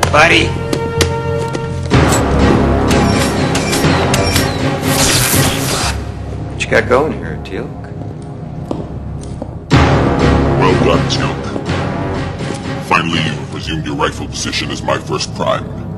buddy? What you got going here, Teal'c? Well done, Teal'c. Finally, you have resumed your rightful position as my first prime.